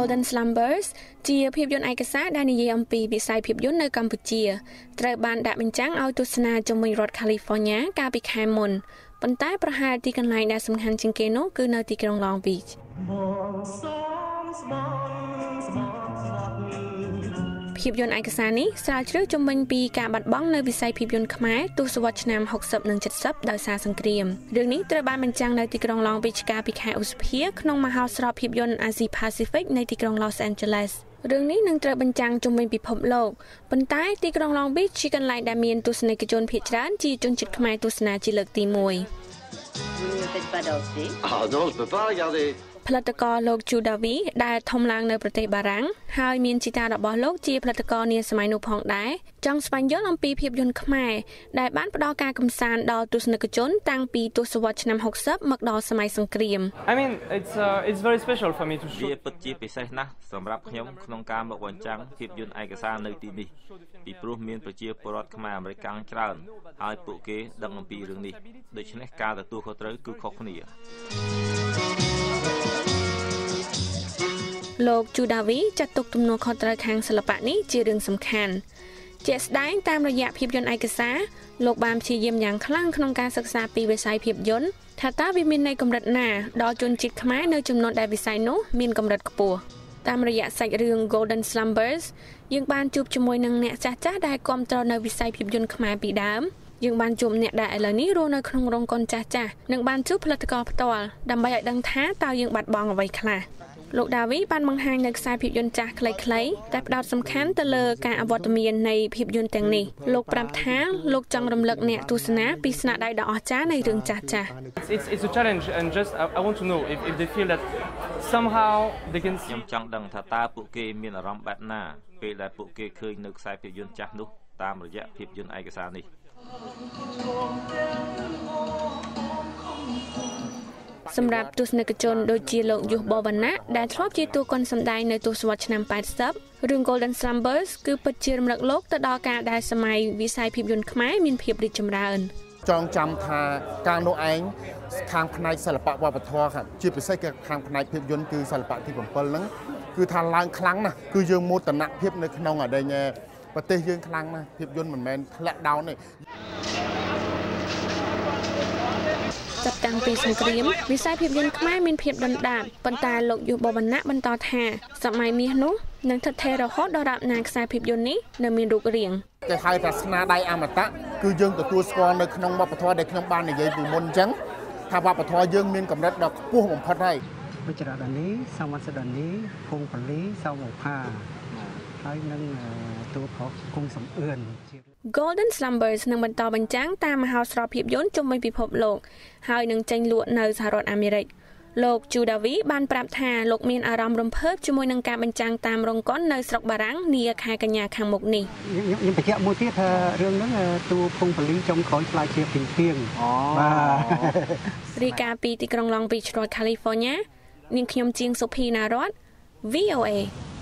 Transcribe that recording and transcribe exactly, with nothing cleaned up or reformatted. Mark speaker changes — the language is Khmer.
Speaker 1: Golden Slumbers ជាភាពយន្តឯកសារដែលនិយាយអំពីវិស័យភាពយន្តនៅកម្ពុជាត្រូវបានដាក់បញ្ចាំងឲ្យទស្សនាជុំវិញរដ្ឋ California កាលពីខែមុនប៉ុន្តែប្រហែលទីកន្លែងដែលសំខាន់ជាងគេនោះគឺនៅទីក្រុង Long Beach ភាពយន្តឯកសារនេះស្រាវជ្រាវជុំវិញពីការបាត់បង់នៅវិស័យភាពយន្តខ្មែរទសវត្សរ៍ឆ្នាំហុកសិបនិងเจ็ดสิบដោយសារសង្គ្រាមរឿងនេះត្រូវបានបញ្ចាំងនៅទីក្រុង Long Beach កាលពីខែឧសភាក្នុងមហោស្រពភាពយន្ត Asia Pacific នៅទីក្រុង Los Angeles រឿងនេះនឹងត្រូវបញ្ចាំងជុំវិញពិភពលោកប៉ុន្តែទីក្រុង Long Beach ជាកន្លែងដែលមានទស្សនិកជនភាគច្រើនជាជនជាតិខ្មែរទស្សនាជាលើកទីមួយផលិតករលោក Judavi ដែលធំឡើងនៅប្រទេសបារាំងហើយមានជីតារបស់លោកជាផលិតករនាសម័យនោះផងដែរចង់ស្វែងយល់អំពីភាពយន្តខ្មែរដែលបានផ្ដល់ការកំសាន្តដល់ទស្សនិកជនតាំងពីទសវត្សរ៍ឆ្នាំហុកសិបមកដល់សម័យសង្គ្រាម
Speaker 2: I mean it's uh, it's very special for me to show
Speaker 3: វាពិតជាពិសេសណាស់សម្រាប់ខ្ញុំក្នុងការមកបញ្ចាំងភាពយន្តឯកសារនៅទីនេះពីព្រោះមានប្រជាពលរដ្ឋខ្មែរអាមេរិកច្រើនហើយពួកគេដឹងអំពីរឿងនេះដូច្នេះការទទួលខុសត្រូវគឺខុសគ្នា
Speaker 1: លោក Judavi ចាត់ទុកទំនួលខុសត្រូវខាងសិល្បៈនេះជារឿងសំខាន់ជាក់ស្ដែងតាមរយៈភាពយន្តឯកសារលោកបានព្យាយាមយ៉ាងខ្លាំងក្នុងការសិក្សាពីវិស័យភាពយន្តថាតើវាមានន័យកម្រិតណាដល់ជនជាតិខ្មែរនៅចំនួនដែលវិស័យនោះមានកម្រិតខ្ពស់តាមរយៈសាច់រឿង Golden Slumbers យើងបានជួបជាមួយនឹងអ្នកចាស់ចាស់ដែលគាំទ្រនៅវិស័យភាពយន្តខ្មែរពីដើមយើងបានជួបអ្នកដែលឥឡូវនេះរស់នៅក្នុងរោងកុនចាស់ចាស់និងបានជួបផលិតករផ្ទាល់ដើម្បីឲ្យដឹងថាតើយើងបាត់បង់អ្វីខ្លះលោក Davi បានបង្ហាញនៅខ្សែភាពយន្តចាស់ខ្លីៗតែផ្ដោតសំខាន់ទៅលើការអវត្តមាននៃភាពយន្តទាំងនេះលោកប្រាប់ថាលោកចង់រំលឹកអ្នកទស្សនាពីស្នាដៃដ៏អស្ចារ្យនៃរឿងចាស់ចាស់
Speaker 2: It's it's a challenge and just I, I want to know if if they feel that somehow they can
Speaker 3: ខ្ញុំចង់ដឹងថាតើពួកគេមានអារម្មណ៍បែបណាពេលដែលពួកគេឃើញនៅខ្សែភាពយន្តចាស់នោះតាមរយៈភាពយន្តឯកសារនេះ
Speaker 1: សម្រាប់ទស្សនិកជនដូចជាលោកយុះបវណ្ណៈដែលធ្លាប់ជាតួកុនសម្ដែងនៅទសវត្សរ៍ឆ្នាំ八十រឿង Golden Slumbers គឺពិតជារំលឹកលោកទៅដល់ការដែលសម័យវិស័យភាពយន្តខ្មែរមានភាពរីកចម្រើន
Speaker 4: ចងចាំថាការនោះឯងខាងផ្នែកសិល្បៈវប្បធម៌ជាពិសេសគឺខាងផ្នែកភាពយន្តគឺសិល្បៈទី7ហ្នឹងគឺថាឡើងខ្លាំងណាស់គឺយើងមោទនភាពនៅក្នុងអដែងប្រទេសយើងខ្លាំងណាស់ភាពយន្តមិនមែនធ្លាក់ដោនទេចាប់តាំងពីសង្គ្រាមវិស័យភាពយន្តខ្មែរមានភាពដុនដាបប៉ុន្តែលោកយុវវណ្ណៈបន្តថាសម័យមាសនោះនឹងថិតថេររហូតដល់រាប់ណាខ្សែភាពយន្តនេះនៅមានរូបរាងគេហៅថាស្នាដៃអមតៈគឺយើងទទួលស្គាល់នៅក្នុងវប្បធម៌ដែលខ្ញុំបាននិយាយពីមុនអញ្ចឹងថាវប្បធម៌យើងមានកម្រិតដ៏ខ្ពស់បំផុតហើយវិជ្ជរនីសមត្ថសនីភូមិពលីសោមផាហើយនឹងតួខគុំសំអឿនGolden Slumbers នឹងបន្តបញ្ចាំងតាមមហោស្រពភាពយន្តជុំវិញពិភពលោកហើយនឹងចេញលក់នៅសហរដ្ឋអាមេរិកលោក Judavi បានប្រាប់ថាលោកមានអារម្មណ៍រំភើបជាមួយនឹងការបញ្ចាំងតាមរោងកុននៅស្រុកបារាំងនាខែកញ្ញាខាងមុខនេះខ្ញុំបញ្ជាក់មួយទៀតថារឿងហ្នឹងតួភូមិពលីចុងក្រោយខ្លាចជាពីពីងអូបាទរីកាពីទីក្រុង Long Beach រដ្ឋ California នាងខ្ញុំជាងសុភីណារត V O A